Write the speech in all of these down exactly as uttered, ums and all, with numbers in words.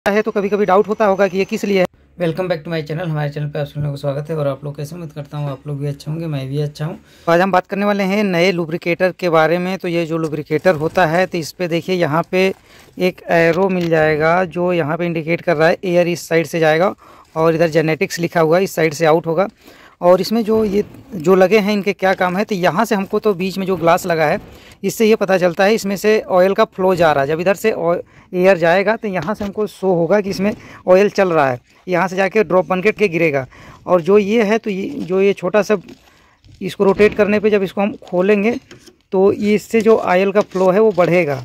है तो कभी कभी डाउट होता होगा कि ये किस लिए है। Welcome back to my channel. हमारे चैनल पे आप सभी लोगों को स्वागत है और आप लोग कैसे उम्मीद करता हूँ आप लोग भी अच्छे होंगे, मैं भी अच्छा हूँ। आज हम बात करने वाले हैं नए लुब्रिकेटर के बारे में। तो ये जो लुब्रिकेटर होता है तो इस पे देखिए यहाँ पे एक एरो मिल जाएगा जो यहाँ पे इंडिकेट कर रहा है एयर इस साइड से जाएगा और इधर जेनेटिक्स लिखा हुआ है इस साइड से आउट होगा। और इसमें जो ये जो लगे हैं इनके क्या काम है, तो यहाँ से हमको तो बीच में जो ग्लास लगा है इससे ये पता चलता है इसमें से ऑयल का फ्लो जा रहा है। जब इधर से एयर जाएगा तो यहाँ से हमको शो होगा कि इसमें ऑयल चल रहा है, यहाँ से जाके ड्रॉप बन के गिरेगा। और जो ये है तो ये जो ये छोटा सा इसको रोटेट करने पे जब इसको हम खोलेंगे तो इससे जो ऑयल का फ्लो है वो बढ़ेगा।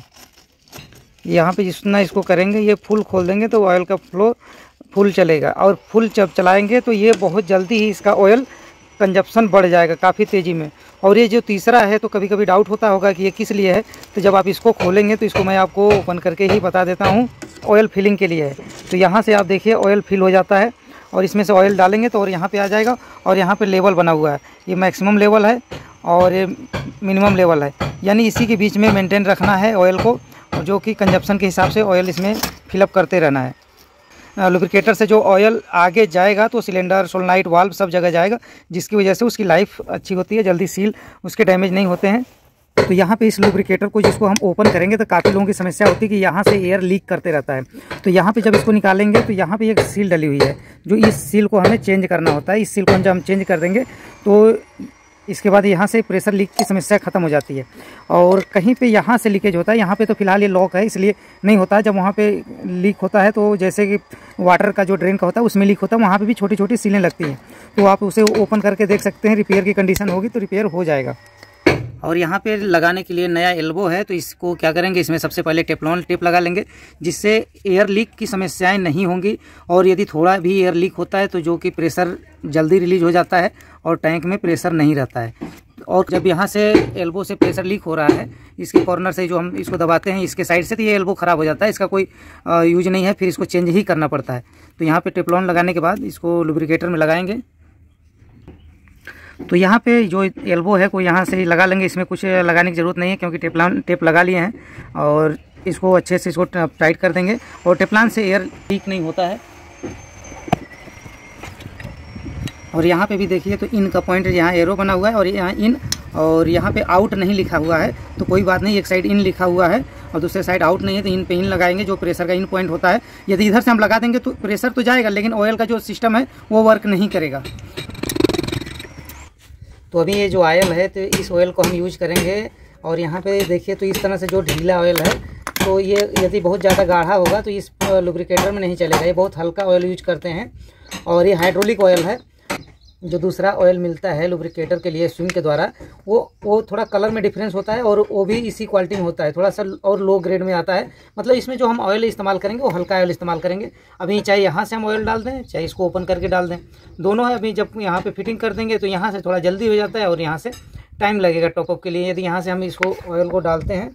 यहाँ पे जितना इसको करेंगे ये फुल खोल देंगे तो ऑयल का फ्लो फुल चलेगा और फुल जब चलाएंगे तो ये बहुत जल्दी ही इसका ऑयल कंजप्शन बढ़ जाएगा काफ़ी तेज़ी में। और ये जो तीसरा है तो कभी कभी डाउट होता होगा कि ये किस लिए है, तो जब आप इसको खोलेंगे तो इसको मैं आपको ओपन करके ही बता देता हूँ। ऑयल फिलिंग के लिए है। तो यहाँ से आप देखिए ऑयल फिल हो जाता है और इसमें से ऑयल डालेंगे तो और यहाँ पे आ जाएगा और यहाँ पे लेवल बना हुआ है, ये मैक्सिमम लेवल है और ये मिनिमम लेवल है, यानी इसी के बीच में मेंटेन रखना है ऑयल को, जो कि कंजप्शन के हिसाब से ऑयल इसमें फिलअप करते रहना है। लुब्रिकेटर से जो ऑयल आगे जाएगा तो सिलेंडर, सोलेनोइड, वाल्व सब जगह जाएगा, जिसकी वजह से उसकी लाइफ अच्छी होती है, जल्दी सील उसके डैमेज नहीं होते हैं। तो यहाँ पे इस लुब्रिकेटर को जिसको हम ओपन करेंगे तो काफ़ी लोगों की समस्या होती है कि यहाँ से एयर लीक करते रहता है। तो यहाँ पे जब इसको निकालेंगे तो यहाँ पे एक सील डली हुई है, जो इस सील को हमें चेंज करना होता है। इस सील को हम जब हम चेंज कर देंगे तो इसके बाद यहाँ से प्रेशर लीक की समस्या ख़त्म हो जाती है। और कहीं पे यहाँ से लीकेज होता है, यहाँ पे तो फिलहाल ये लॉक है इसलिए नहीं होता है। जब वहाँ पे लीक होता है तो जैसे कि वाटर का जो ड्रेन का होता है उसमें लीक होता है, वहाँ पे भी छोटी छोटी सीलें लगती हैं, तो आप उसे ओपन करके देख सकते हैं। रिपेयर की कंडीशन होगी तो रिपेयर हो जाएगा। और यहाँ पे लगाने के लिए नया एल्बो है, तो इसको क्या करेंगे, इसमें सबसे पहले टेफ्लॉन टेप लगा लेंगे जिससे एयर लीक की समस्याएं नहीं होंगी। और यदि थोड़ा भी एयर लीक होता है तो जो कि प्रेशर जल्दी रिलीज हो जाता है और टैंक में प्रेशर नहीं रहता है। और जब यहाँ से एल्बो से प्रेशर लीक हो रहा है, इसके कॉर्नर से जो हम इसको दबाते हैं इसके साइड से, तो ये एल्बो ख़राब हो जाता है, इसका कोई यूज नहीं है, फिर इसको चेंज ही करना पड़ता है। तो यहाँ पर टेफ्लॉन लगाने के बाद इसको लुब्रिकेटर में लगाएंगे। तो यहाँ पे जो एल्बो है को यहाँ से लगा लेंगे, इसमें कुछ लगाने की ज़रूरत नहीं है क्योंकि टेफ्लॉन टेप लगा लिए हैं। और इसको अच्छे से इसको टाइट कर देंगे और टेफ्लॉन से एयर लीक नहीं होता है। और यहाँ पे भी देखिए तो इन का पॉइंट यहाँ एरो बना हुआ है और यहाँ इन और यहाँ पे आउट नहीं लिखा हुआ है, तो कोई बात नहीं, एक साइड इन लिखा हुआ है और दूसरे साइड आउट नहीं है, तो इन पे इन लगाएंगे जो प्रेशर का इन पॉइंट होता है। यदि इधर से हम लगा देंगे तो प्रेशर तो जाएगा लेकिन ऑयल का जो सिस्टम है वो वर्क नहीं करेगा। तो अभी ये जो ऑयल है तो इस ऑयल को हम यूज करेंगे। और यहाँ पे देखिए तो इस तरह से जो ढीला ऑयल है तो ये यदि बहुत ज़्यादा गाढ़ा होगा तो इस लुब्रिकेटर में नहीं चलेगा, ये बहुत हल्का ऑयल यूज करते हैं। और ये हाइड्रोलिक ऑयल है, जो दूसरा ऑयल मिलता है लुब्रिकेटर के लिए स्विंग के द्वारा, वो वो थोड़ा कलर में डिफरेंस होता है और वो भी इसी क्वालिटी में होता है, थोड़ा सा और लो ग्रेड में आता है। मतलब इसमें जो हम ऑयल इस्तेमाल करेंगे वो हल्का ऑयल इस्तेमाल करेंगे। अभी चाहे यहाँ से हम ऑयल डाल दें चाहे इसको ओपन करके डाल दें, दोनों है। अभी जब यहाँ पे फिटिंग कर देंगे तो यहाँ से थोड़ा जल्दी हो जाता है और यहाँ से टाइम लगेगा टॉपअप के लिए। यदि यहाँ से हम इसको ऑयल को डालते हैं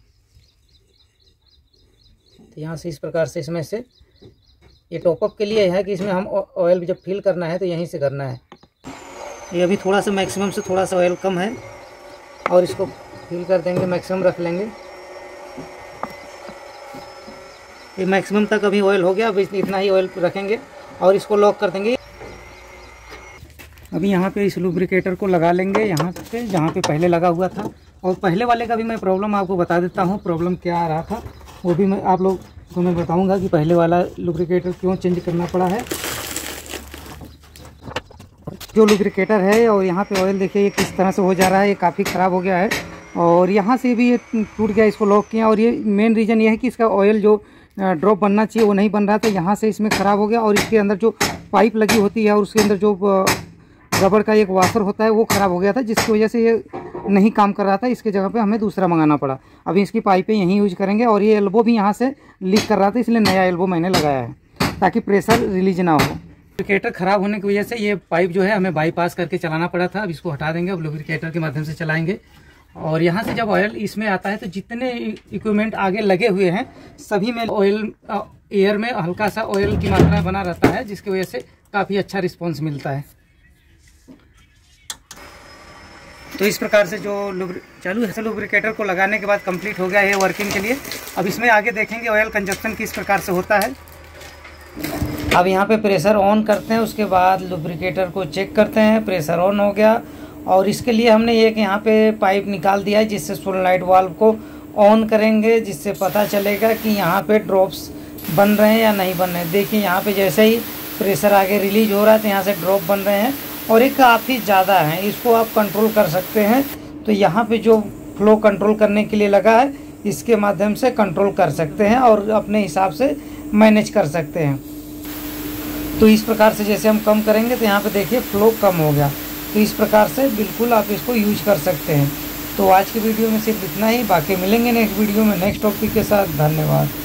तो यहाँ से इस प्रकार से इसमें से ये टॉपअप के लिए है कि इसमें हम ऑयल जब फिल करना है तो यहीं से करना है। ये अभी थोड़ा सा मैक्सिमम से थोड़ा सा ऑयल कम है और इसको फिल कर देंगे, मैक्सिमम रख लेंगे। ये मैक्सिमम तक अभी ऑयल हो गया, अब इतना ही ऑयल रखेंगे और इसको लॉक कर देंगे। अभी यहाँ पे इस लुब्रिकेटर को लगा लेंगे यहाँ पे जहाँ पे पहले लगा हुआ था। और पहले वाले का भी मैं प्रॉब्लम आपको बता देता हूँ, प्रॉब्लम क्या आ रहा था वो भी मैं आप लोग को मैं बताऊँगा कि पहले वाला लुब्रिकेटर क्यों चेंज करना पड़ा है। जो लुब्रिकेटर है और यहाँ पे ऑयल देखिए ये किस तरह से हो जा रहा है, ये काफ़ी ख़राब हो गया है और यहाँ से भी ये टूट गया, इसको लॉक किया। और ये मेन रीज़न ये है कि इसका ऑयल जो ड्रॉप बनना चाहिए वो नहीं बन रहा था, यहाँ से इसमें ख़राब हो गया। और इसके अंदर जो पाइप लगी होती है और उसके अंदर जो रबड़ का एक वाशर होता है वो ख़राब हो गया था, जिसकी वजह से ये नहीं काम कर रहा था। इसके जगह पे हमें दूसरा मंगाना पड़ा। अभी इसकी पाइपें यहीं यूज करेंगे। और ये एल्बो भी यहाँ से लीक कर रहा था, इसलिए नया एल्बो मैंने लगाया है ताकि प्रेशर रिलीज ना हो। लुब्रिकेटर ख़राब होने की वजह से ये पाइप जो है हमें बाईपास करके चलाना पड़ा था। अब इसको हटा देंगे, अब लुब्रिकेटर के माध्यम से चलाएंगे। और यहाँ से जब ऑयल इसमें आता है तो जितने इक्विपमेंट आगे लगे हुए हैं सभी में ऑयल एयर में हल्का सा ऑयल की मात्रा बना रहता है, जिसकी वजह से काफ़ी अच्छा रिस्पॉन्स मिलता है। तो इस प्रकार से जो चालू है लुब्रिकेटर को लगाने के बाद कंप्लीट हो गया है वर्किंग के लिए। अब इसमें आगे देखेंगे ऑयल कंजप्शन किस प्रकार से होता है। अब यहाँ पे प्रेशर ऑन करते हैं, उसके बाद लुब्रिकेटर को चेक करते हैं। प्रेशर ऑन हो गया और इसके लिए हमने एक यहाँ पे पाइप निकाल दिया है जिससे सोलेनोइड वाल्व को ऑन करेंगे, जिससे पता चलेगा कि यहाँ पे ड्रॉप्स बन रहे हैं या नहीं बन रहे हैं। देखिए यहाँ पे जैसे ही प्रेशर आगे रिलीज हो रहा है तो यहाँ से ड्रॉप बन रहे हैं और ये काफ़ी ज़्यादा है, इसको आप कंट्रोल कर सकते हैं। तो यहाँ पे जो फ्लो कंट्रोल करने के लिए लगा है, इसके माध्यम से कंट्रोल कर सकते हैं और अपने हिसाब से मैनेज कर सकते हैं। तो इस प्रकार से जैसे हम कम करेंगे तो यहाँ पे देखिए फ्लो कम हो गया। तो इस प्रकार से बिल्कुल आप इसको यूज कर सकते हैं। तो आज की वीडियो में सिर्फ इतना ही, बाकी मिलेंगे नेक्स्ट वीडियो में नेक्स्ट टॉपिक के साथ। धन्यवाद।